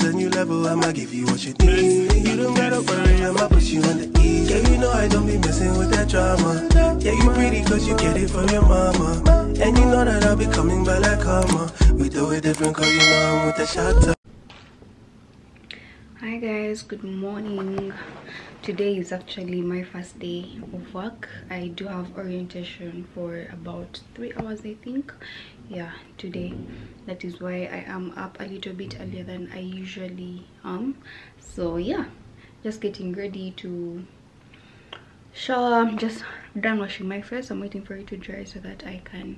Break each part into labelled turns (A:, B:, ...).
A: a new level, I'ma give you what you need. You don't gotta worry, I'ma put you on the ease. Yeah, you know I don't be messing with that drama. Yeah, you pretty cause you get it from your mama. And you know that I'll be coming back like karma. We do it different cause you know I'm with the shot.
B: Hi guys, good morning. Today is actually my first day of work. I do have orientation for about 3 hours, I think. Yeah, today. That is why I am up a little bit earlier than I usually am. So yeah, just getting ready to shower. I'm just done washing my face. I'm waiting for it to dry so that I can,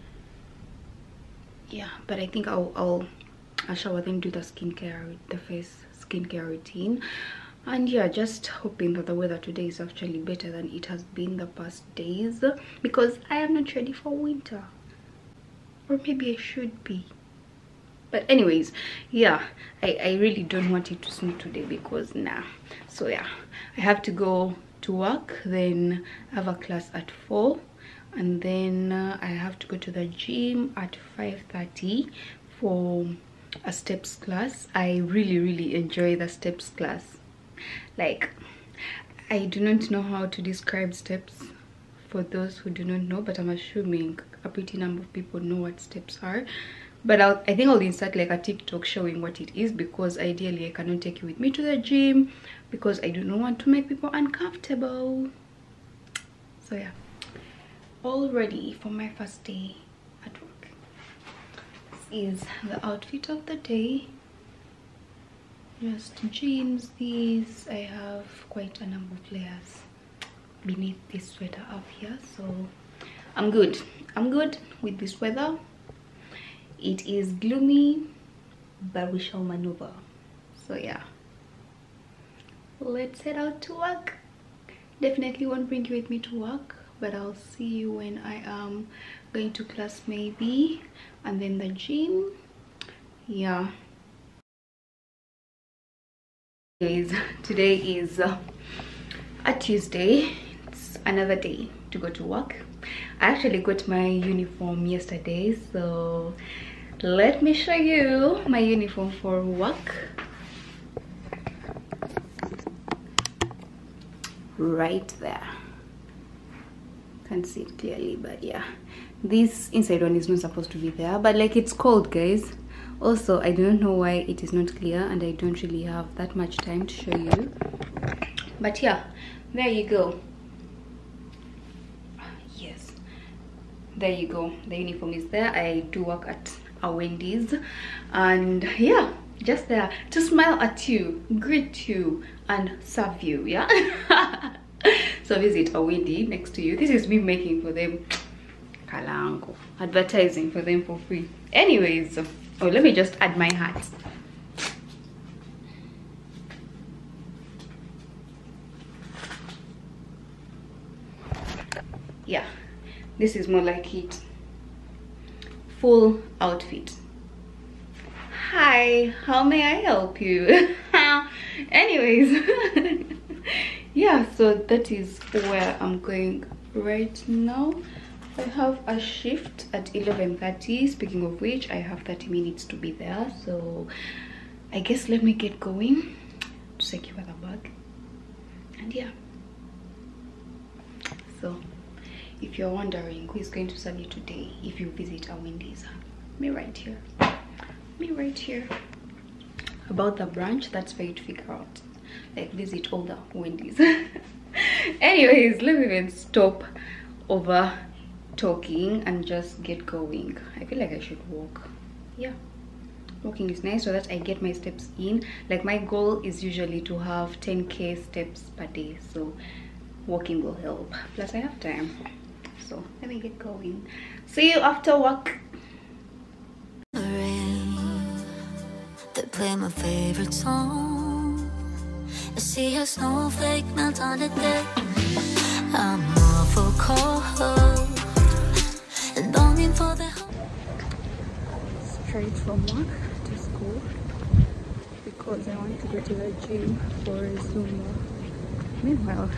B: yeah, but I think I'll shower then do the skincare, the face skincare routine. And yeah, just hoping that the weather today is actually better than it has been the past days, because I am not ready for winter, or maybe I should be. But anyways, yeah, I really don't want it to snow today because nah. So yeah, I have to go to work, then I have a class at 4, and then I have to go to the gym at 5:30 for a steps class. I really enjoy the steps class. Like, I do not know how to describe steps for those who do not know, but I'm assuming a pretty number of people know what steps are. But I think I'll insert like a TikTok showing what it is, because ideally I cannot take you with me to the gym because I do not want to make people uncomfortable. So yeah, all ready for my first day at work. This is the outfit of the day. Just jeans. These, I have quite a number of layers beneath this sweater up here, so I'm good with this weather. It is gloomy, but we shall maneuver. So yeah, let's head out to work. Definitely won't bring you with me to work, but I'll see you when I am going to class maybe, and then the gym. Yeah. Today is a Tuesday. It's another day to go to work. I actually got my uniform yesterday, so let me show you my uniform for work. Right there, can't see it clearly, but yeah, this inside one is not supposed to be there, but like, it's cold, guys. Also, I don't know why it is not clear, and I don't really have that much time to show you. But yeah, there you go. Yes, there you go. The uniform is there. I do work at a Wendy's, and yeah, just there to smile at you, greet you, and serve you. Yeah. So visit a Wendy next to you. This is me making for them kalango, advertising for them for free. Anyways, oh, let me just add my hat. Yeah, this is more like it. Full outfit. Hi, how may I help you? Anyways, yeah, so that is where I'm going right now. I have a shift at 11:30. Speaking of which, I have 30 minutes to be there, so I guess let me get going to secure the bag. And yeah, so if you're wondering who is going to serve you today if you visit our Wendy's, me right here. About the branch, that's for you to figure out. Like, visit all the Wendy's. Anyways, let me even stop over talking and just get going. I feel like I should walk. Yeah, walking is nice so that I get my steps in. Like, my goal is usually to have 10k steps per day, so walking will help. Plus I have time, so let me get going. See you after work.
C: They play my favorite song. I see a snowflake melt on the deck. I'm awful cold and longing for the
B: Straight from work to school because I want to go to the gym for Zumba. Meanwhile,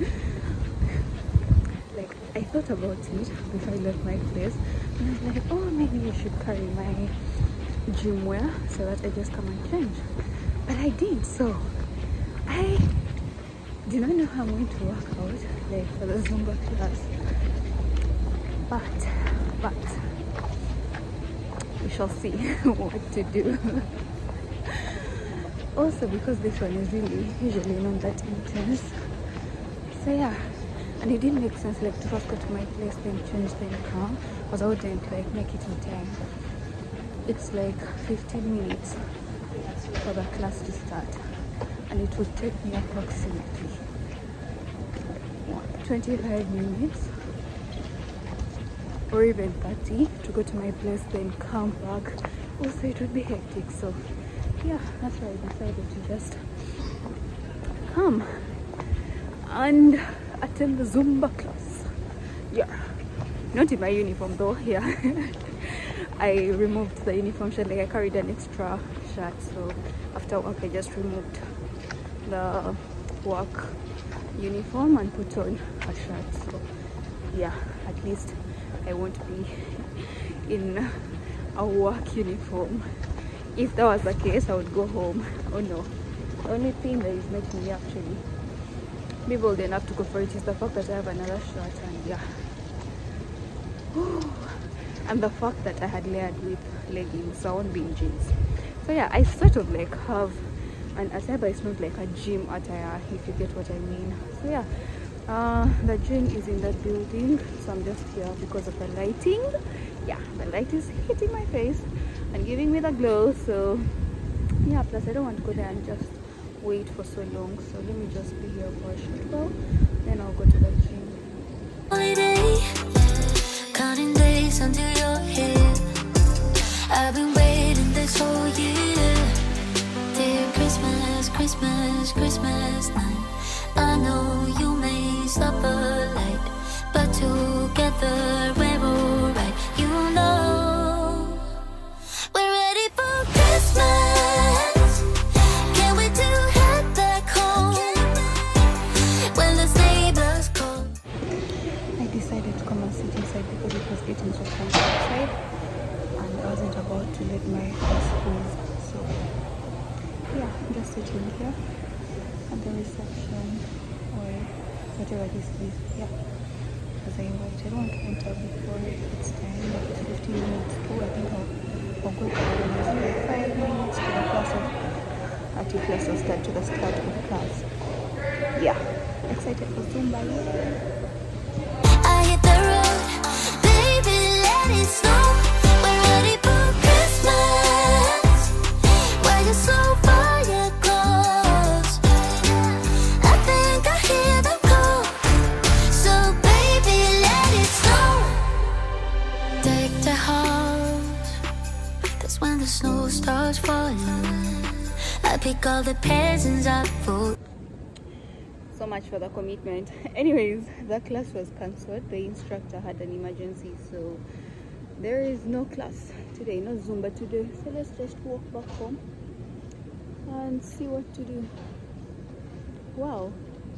B: like, I thought about it before I left my place, and I was like, oh, maybe I should carry my gym wear so that I just come and change. but I did. So I do not know how I'm going to work out like for the Zumba class, but we shall see what to do. Also because this one is really usually not that intense, so yeah. And it didn't make sense like to first go to my place, then change, then come, because I wouldn't like make it in time. It's like 15 minutes for the class to start, and it would take me approximately 25 minutes or even 30 to go to my place, then come back. Also it would be hectic, so yeah, that's why I decided to just come and attend the Zumba class. Yeah, not in my uniform though. Yeah. I removed the uniform shirt, like I carried an extra shirt, so after work I just removed the work uniform and put on a shirt. So yeah, at least I won't be in a work uniform. If that was the case, I would go home. Oh no, the only thing that is making me actually be bold enough to go for it is the fact that I have another shirt, and yeah, and the fact that I had layered with leggings, so I won't be in jeans. So yeah, I sort of like have an attire, but it's not like a gym attire, if you get what I mean. So yeah, the gym is in that building, so I'm just here because of the lighting. Yeah, the light is hitting my face and giving me the glow, so yeah, plus I don't want to go there and just wait for so long, so let me just be here for a short while, then I'll go to the gym.
C: Holiday, counting days until you're here. I've been waiting this whole year. Dear Christmas, Christmas, Christmas night. I know you may suffer light, but together we're alright. You know we're ready for Christmas. Can't wait to head back home when the sleigh bells call.
B: I decided to come and sit inside because it was getting so cold outside, and I wasn't about to let my face freeze. So yeah, I'm just sitting here at the reception or whatever this is. Yeah, because I invited one to enter before it's time, like it's 15 minutes to. I think I'll go to the 5 minutes to the class of to the start of the class. Yeah, excited for Zumba.
C: I hit the road, baby, let it snow. We're ready for Christmas. Why you so far yet close? I think I hear them call. So baby, let it snow. Deck the house. That's when the snow starts falling. I pick all the presents up for.
B: So much for the commitment. Anyways, the class was cancelled. The instructor had an emergency, so there is no class today, no Zumba today. So let's just walk back home and see what to do. Wow,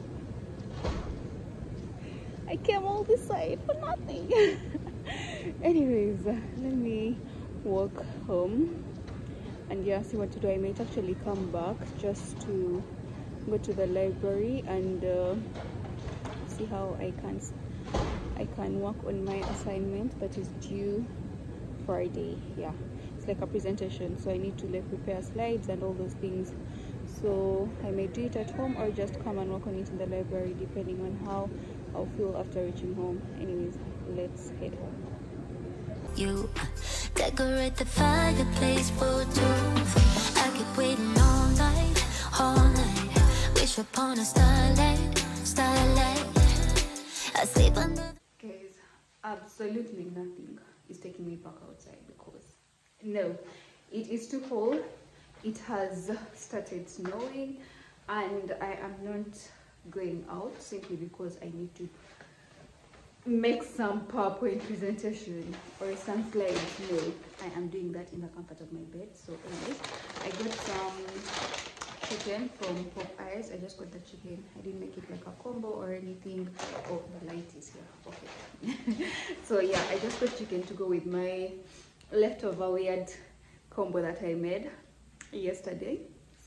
B: I came all this side for nothing. Anyways, let me walk home and yeah, see what to do. I might actually come back just to go to the library and see how I can work on my assignment that is due Friday. Yeah, it's like a presentation, so I need to like prepare slides and all those things. So I may do it at home or just come and work on it in the library, depending on how I'll feel after reaching home. Anyways, let's head home.
C: You decorate the fireplace for two. I keep waiting all night, all night. Wish upon a starlight, starlight. I sleep under.
B: Guys, absolutely nothing is taking me back outside because no, it is too cold. It has started snowing and I am not going out simply because I need to make some PowerPoint presentation or some slides. No, I am doing that in the comfort of my bed. So anyways, I got some chicken from Popeyes. I just got the chicken. I didn't make it like a combo or anything. Oh, the light is here. Okay. So yeah, I just got chicken to go with my leftover weird combo that I made yesterday.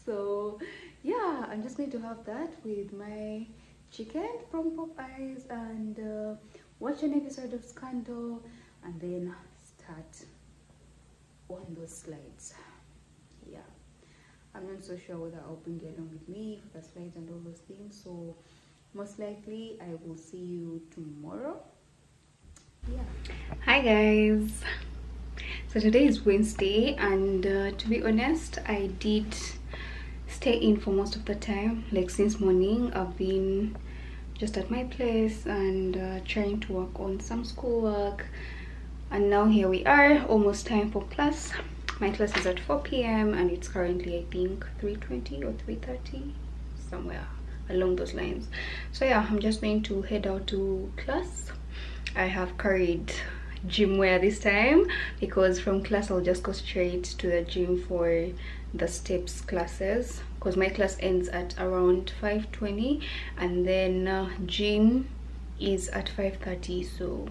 B: So yeah, I'm just going to have that with my chicken from Popeyes and watch an episode of Scandal and then start on those slides. Yeah, I'm not so sure whether I'll bring you along with me for the slides and all those things, so most likely I will see you tomorrow. Yeah. Hi guys, so today is Wednesday, and to be honest, I did stay in for most of the time. Like since morning I've been just at my place and trying to work on some schoolwork, and now here we are, almost time for class. My class is at 4 p.m. and it's currently, I think, 3:20 or 3:30, somewhere along those lines. So yeah, I'm just going to head out to class. I have carried gym wear this time because from class I'll just go straight to the gym for the steps classes, because my class ends at around 5:20 and then gym is at 5:30. So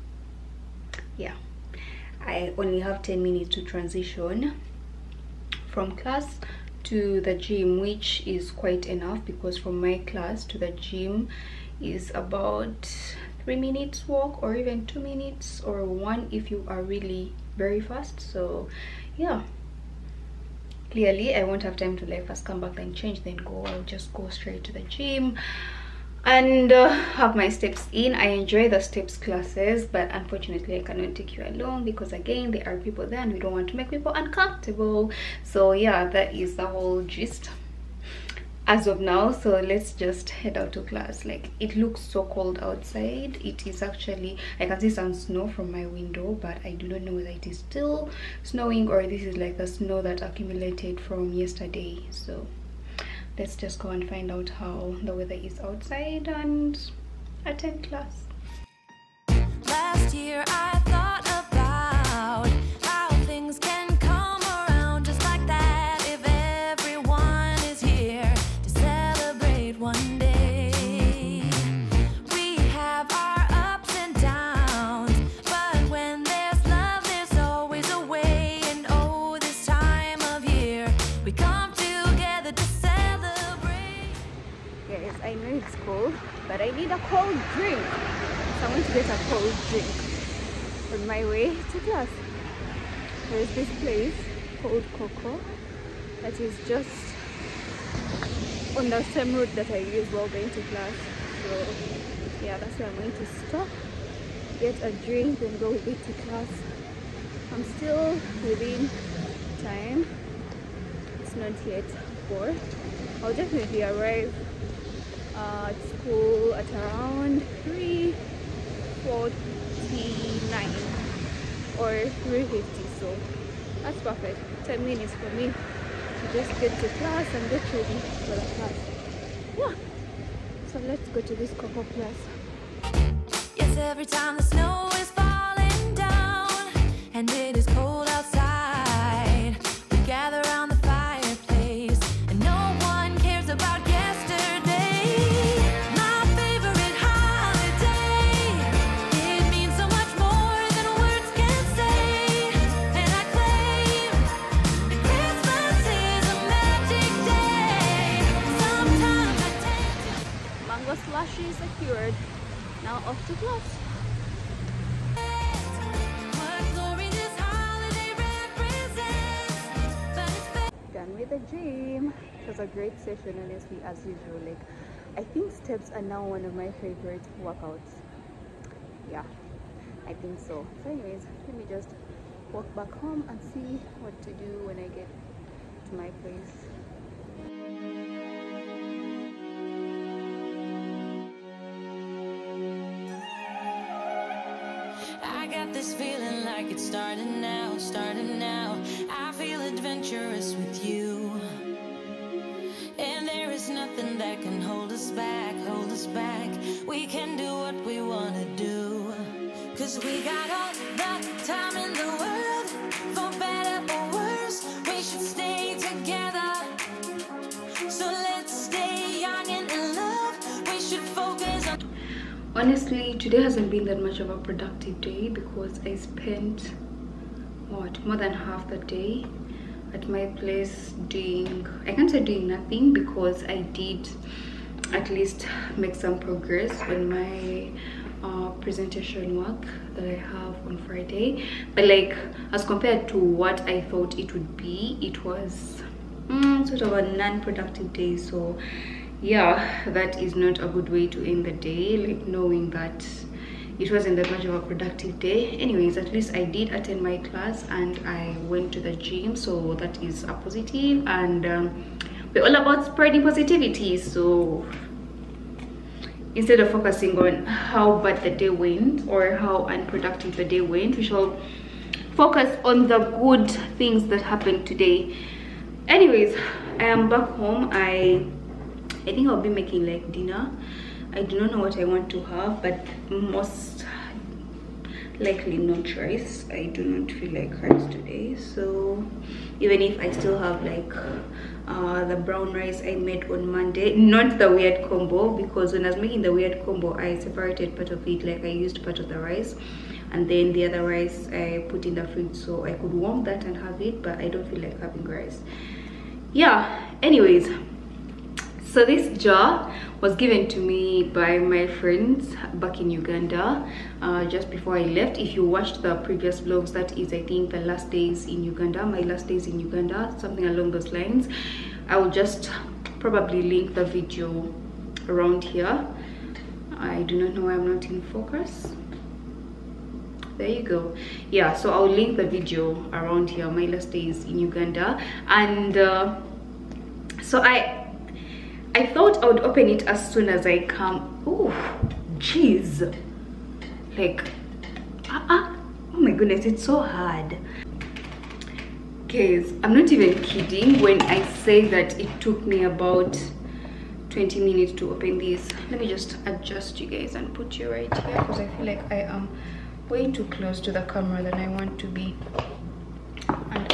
B: yeah, I only have 10 minutes to transition from class to the gym, which is quite enough because from my class to the gym is about 3 minutes walk, or even 2 minutes, or 1 if you are really very fast. So yeah, clearly I won't have time to like first come back then change then go. I'll just go straight to the gym and have my steps in. I enjoy the steps classes, but unfortunately I cannot take you along because again there are people there and we don't want to make people uncomfortable. So yeah, that is the whole gist as of now. So let's just head out to class. Like, it looks so cold outside. It is actually, I can see some snow from my window, but I do not know whether it is still snowing or this is like the snow that accumulated from yesterday. So let's just go and find out how the weather is outside and attend class.
C: Last year I thought about how things can come around just like that if everyone is here to celebrate one day. We have our ups and downs, but when there's love there's always a way. And oh, this time of year we come together to celebrate.
B: Guys, I know it's cold, but I need a cold drink. So I want to get a cold drink on my way to class. There is this place called Coco that is just on the same route that I use while going to class. So yeah, that's where I'm going to stop, get a drink, and go with it to class. I'm still within time. It's not yet 4. I'll definitely arrive at school at around 3:49 or 3:50, so that's perfect. 10 minutes for me to just get to class and get ready for the class. Yeah, so let's go to this Coco class.
C: Yes, every time the snow is falling down and it is cold outside, we gather around the fireplace and no one cares about yesterday. My favorite holiday, it means so much more than words can say. And I claim that Christmas is a magic day. Sometimes I tend to
B: Mango slushy secured. Now off to class.
C: what glory this holiday represents. But it's
B: Done with the gym. It was a great session, honestly, as usual. Like, I think steps are now one of my favorite workouts. Yeah, I think so. So anyways, let me just walk back home and see what to do when I get to my place.
C: I got this feeling like it's starting now, starting now. I feel adventurous with you. And there is nothing that can hold us back, hold us back. We can do what we want to do. 'Cause we got all the time in the world. For better or worse, we should stay together. So let's stay young and in love. We should focus on.
B: Honestly, today hasn't been that much of a productive day because I spent what, more than half the day at my place doing, I can't say doing nothing, because I did at least make some progress on my presentation work that I have on Friday. But like, as compared to what I thought it would be, it was sort of a non-productive day. So yeah, that is not a good way to end the day, like knowing that it wasn't that much of a productive day. Anyways, at least I did attend my class and I went to the gym, so that is a positive. And we're all about spreading positivity, so instead of focusing on how bad the day went or how unproductive the day went, we shall focus on the good things that happened today. Anyways, I am back home. I think I'll be making like dinner. I do not know what I want to have, but most likely not rice. I do not feel like rice today, so even if I still have like the brown rice I made on Monday, not the weird combo, because when I was making the weird combo I separated part of it, like I used part of the rice and then the other rice I put in the fridge so I could warm that and have it, but I don't feel like having rice. Yeah, anyways, so this jar was given to me by my friends back in Uganda just before I left. If you watched the previous vlogs, that is I think the last days in Uganda, my last days in Uganda, something along those lines. I will just probably link the video around here. I do not know why I'm not in focus. There you go. Yeah, so I'll link the video around here, my last days in Uganda. And so I thought I would open it as soon as I come. Oh jeez, like oh my goodness, it's so hard. Guys, I'm not even kidding when I say that it took me about 20 minutes to open this. Let me just adjust you guys and put you right here, because I feel like I am way too close to the camera than I want to be. And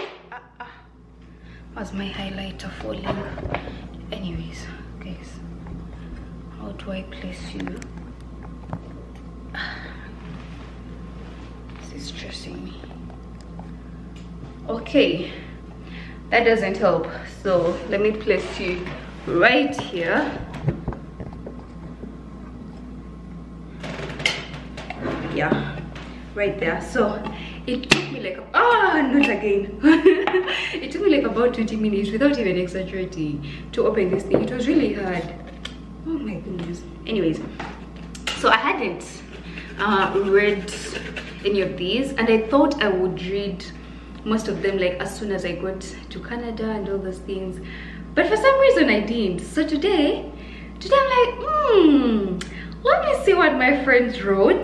B: was my highlighter falling? Anyways, guys, how do I place you? This is stressing me. Okay, that doesn't help, so let me place you right here. Yeah, right there. So it took me like not again. It took me like about 20 minutes, without even exaggerating, to open this thing. It was really hard. Oh my goodness. Anyways, so I hadn't read any of these, and I thought I would read most of them like as soon as I got to Canada and all those things, but for some reason I didn't. So today I'm like, let me see what my friends wrote.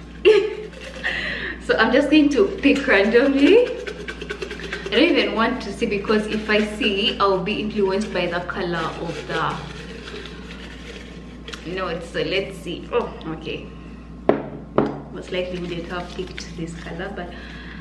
B: So I'm just going to pick randomly. I don't even want to see, because if I see, I'll be influenced by the color of the notes. So let's see. Oh, okay. Most likely we didn't have picked this color, but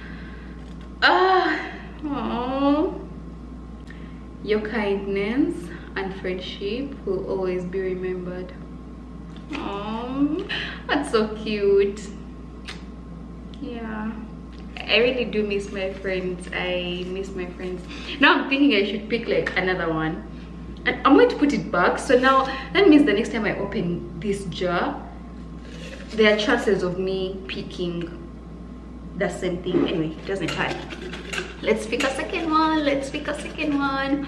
B: your kindness and friendship will always be remembered. Oh, that's so cute. Yeah, I really do miss my friends. I miss my friends. Now I'm thinking I should pick like another one, and I'm going to put it back. So now that means the next time I open this jar, there are chances of me picking the same thing. Anyway, it doesn't matter. Let's pick a second one. Let's pick a second one.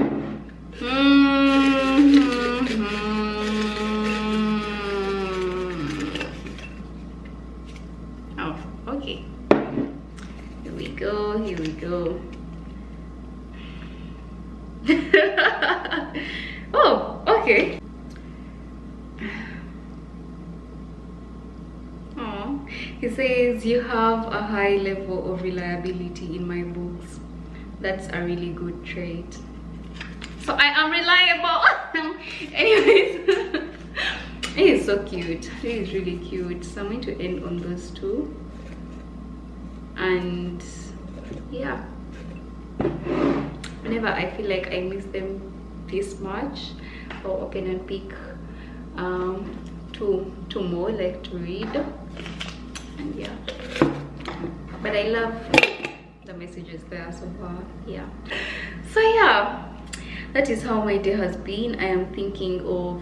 B: Oh, okay. Here we go. Here we go. Oh, okay. He says, you have a high level of reliability in my books. That's a really good trait. So I am reliable. Anyways, he is so cute. He is really cute. So I'm going to end on those two. And yeah, whenever I feel like I miss them this much, I'll open and pick two more, like to read. And yeah, but I love the messages there so far. Yeah, so yeah, that is how my day has been. I am thinking of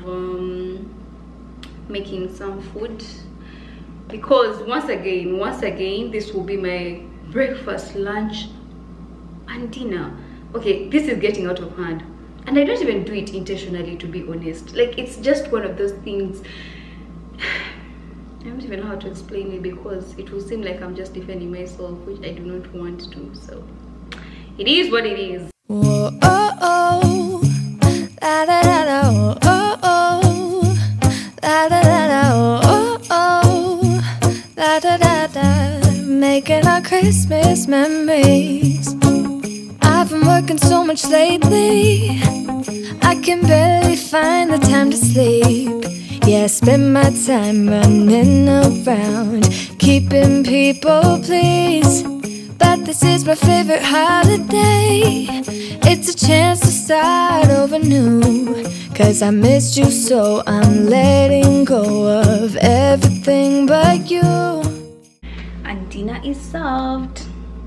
B: making some food, because once again this will be my breakfast, lunch and dinner. Okay, this is getting out of hand, and I don't even do it intentionally, to be honest. Like, it's just one of those things. I don't even know how to explain it, because it will seem like I'm just defending myself, which I do not want to. So it is what it is.
C: Whoa, oh, oh. La, da, da, da, oh, oh, oh. La, da, da, da, oh, oh, oh. La, da, da, da. Making our Christmas memories. I've been working so much lately, I can barely find the time to sleep. Yeah, I spend my time running around, keeping people pleased. But this is my favorite holiday. It's a chance to start over new, 'cause I missed you, so I'm letting go of everything but you.
B: And dinner is served.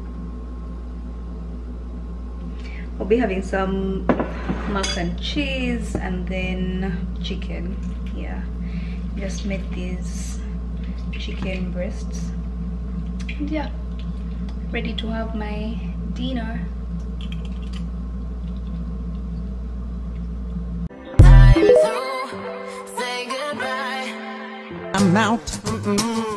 B: I'll be having some mac and cheese and then chicken. Yeah, just made these chicken breasts, and yeah, ready to have my dinner.
D: I'm out.